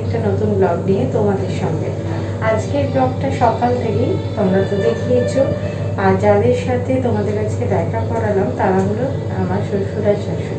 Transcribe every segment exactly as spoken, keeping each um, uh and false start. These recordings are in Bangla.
একটা নতুন ব্লগ নিয়ে তোমাদের সঙ্গে। আজকের ব্লগটা সকাল থেকেই তোমরা তো দেখিয়েছো, আর যাদের সাথে তোমাদের আজকে দেখা করালাম তারা হলো আমার শ্বশুর আর শাশুড়ি।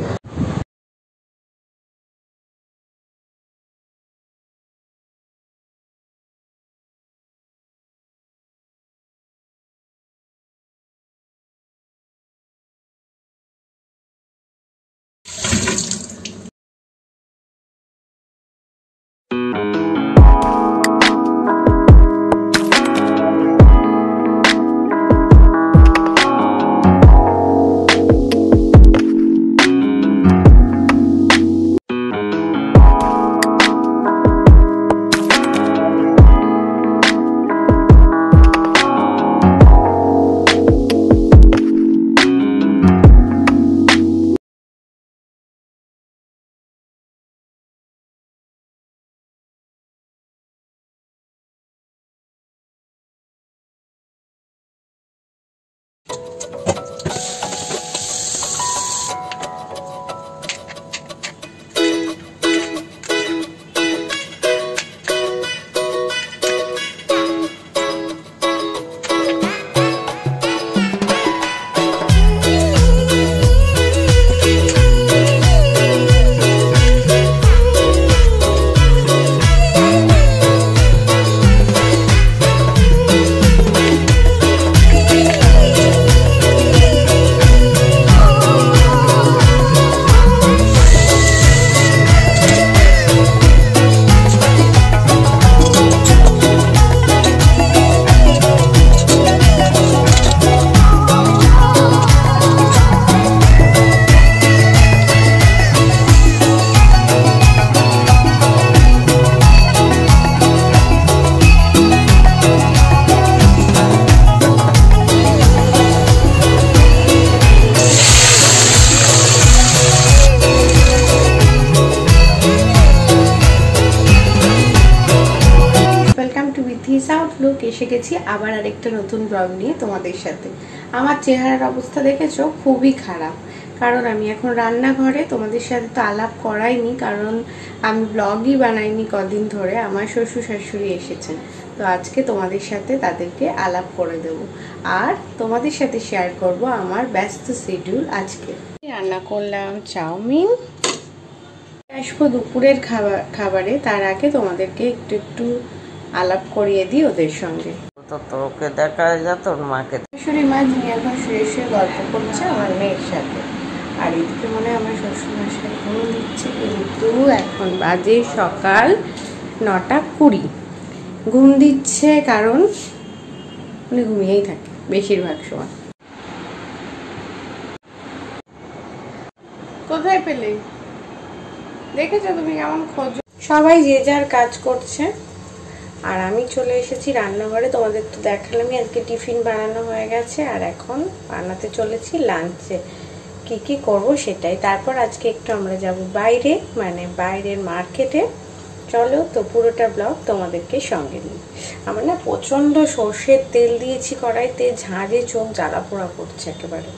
এসে গেছি আবার আরেকটা নতুন ব্লগ নিয়ে তোমাদের সাথে। আমার চেহারার অবস্থা দেখেছো, খুবই খারাপ, কারণ আমি এখন রান্নাঘরে। তোমাদের সাথে তো আলাপ করাইনি, কারণ আমি ব্লগই বানাইনি কদিন ধরে। আমার শ্বশুর শাশুড়ি এসেছেন, তো আজকে তোমাদের সাথে তাদেরকে আলাপ করে দেব, আর তোমাদের সাথে শেয়ার করব আমার ব্যস্ত শিডিউল। আজকে রান্না করলাম চাউমিন, আসবো দুপুরের খাবার খাবারে। তার আগে তোমাদেরকে একটু একটু আলাপ করিয়ে দিই ওদের সঙ্গে। তো তোকে দেখা যায় তোর মাকে। শাশুড়ি মা যিনি এখন শুয়ে শুয়ে গল্প করছে আমার মেয়ের সাথে, আর এদিকে মনে হয় আমার শ্বশুর মশাই ঘুম দিচ্ছে, কিন্তু এখন বাজে সকাল নটা কুড়ি। ঘুম দিচ্ছে কারণ উনি ঘুমিয়েই থাকে বেশিরভাগ সময়। কোথায় পেলে? দেখেছো তুমি কেমন খোঁজ? সবাই যে যার কাজ করছে, আর আমি চলে এসেছি রান্নাঘরে। তোমাদের তো দেখালামই, আজকে টিফিন বানানো হয়ে গেছে, আর এখন বানাতে চলেছি লাঞ্চে কি কি করব সেটাই। তারপর আজকে একটু আমরা যাব বাইরে, মানে বাইরের মার্কেটে। চলো তো পুরোটা ব্লগ তোমাদেরকে সঙ্গে নিই। আমার না প্রচন্ড সর্ষের তেল দিয়েছি কড়াইতে, ঝাঁঝে চোখ জ্বালা পোড়া করছে একেবারে।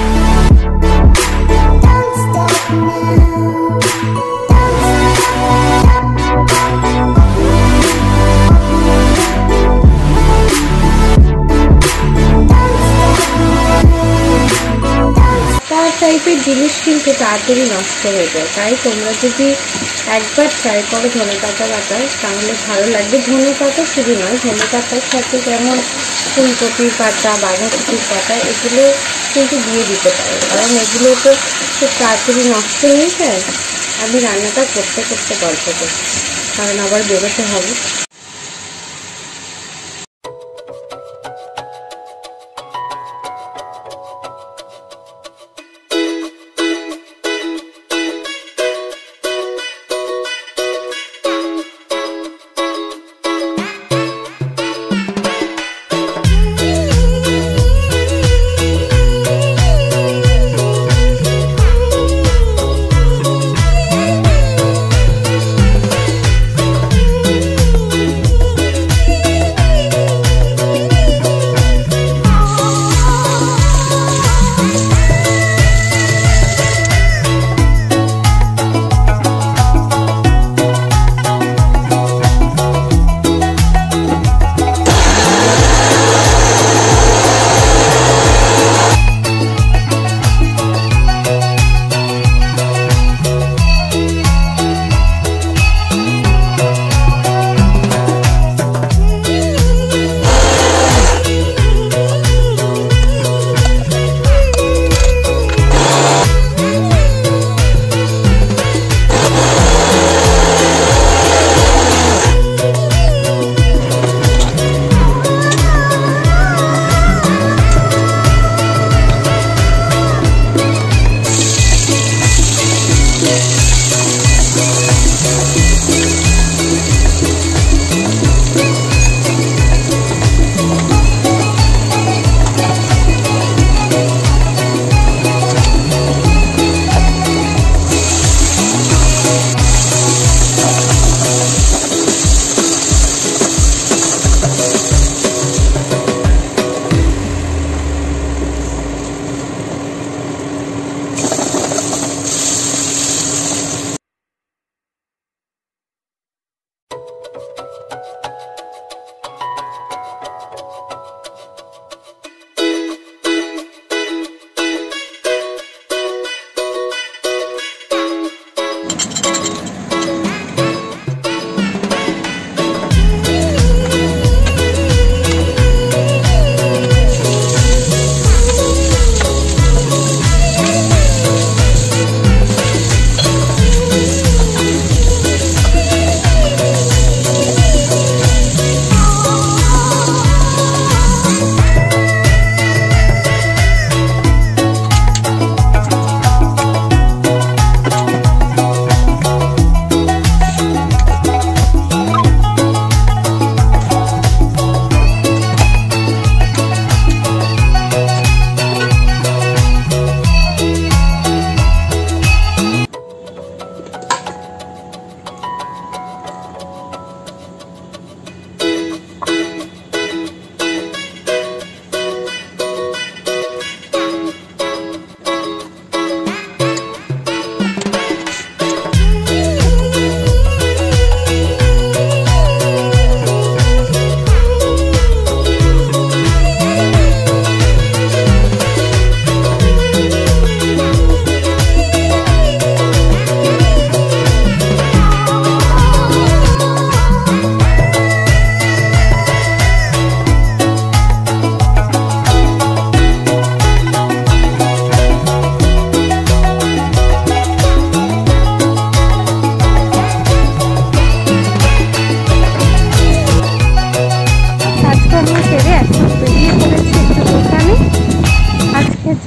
টাইপের জিনিস কিন্তু তাড়াতাড়ি নষ্ট হয়ে যায়, তাই তোমরা যদি একবার ট্রাই করো ধনে পাতা বাটা, তাহলে ভালো লাগবে। ধনে পাতা শুধু নয়, ধনে পাতার সাথে যেমন ফুলকপির পাতা, বাঁধাকপির পাতা, এগুলো কিন্তু দিয়ে দিতে পারো, কারণ এগুলো তো খুব তাড়াতাড়ি নষ্ট হয়ে যায়। আমি রান্নাটা করতে করতে গল্প করছি, কারণ আবার বেরোতে হবে।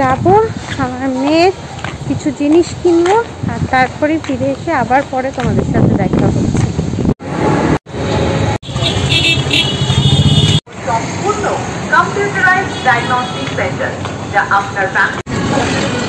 যাব, আমার মেয়ের কিছু জিনিস কিনবো, আর তারপরে ফিরে এসে আবার পরে তোমাদের সাথে দেখা হচ্ছে। সম্পূর্ণ কম্পিউটারাইজড ডায়াগনস্টিক সেন্টার, যা আপনার